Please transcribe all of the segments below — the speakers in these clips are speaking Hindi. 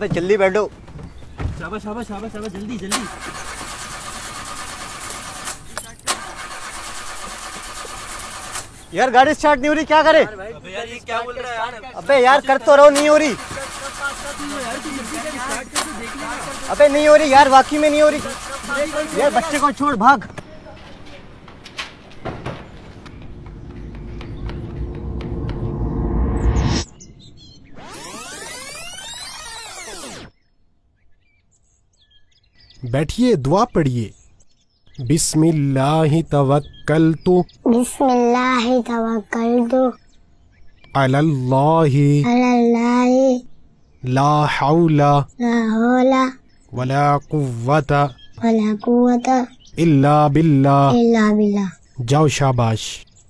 अबे जल्दी बैठो। शाबाश शाबाश शाबाश शाबाश, जल्दी जल्दी। यार गाड़ी स्टार्ट नहीं हो रही, क्या करे? अबे यार ये क्या बोल रहा है यार? अबे यार कर तो रहो, नहीं हो रही। अबे नहीं हो रही यार, वाकई में नहीं हो रही यार। बच्चे को छोड़, भाग। बैठिए, दुआ पढ़िए। बिस्मिल्लाहि तवक्कलतु बिस्मिल्लाहि तवक्कलतु अलल्लाहि अलल्लाहि ला हौला ला हौला वला कुव्वता वला कुव्वता इल्ला बिल्लाह। इल्ला बिल्लाह। जाओ, शाबाश।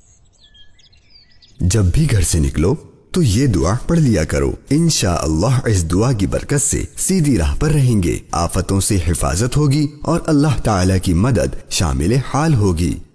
जब भी घर से निकलो तो ये दुआ पढ़ लिया करो। इंशाअल्लाह इस दुआ की बरकत से सीधी राह पर रहेंगे, आफतों से हिफाजत होगी और अल्लाह ताला की मदद शामिल हाल होगी।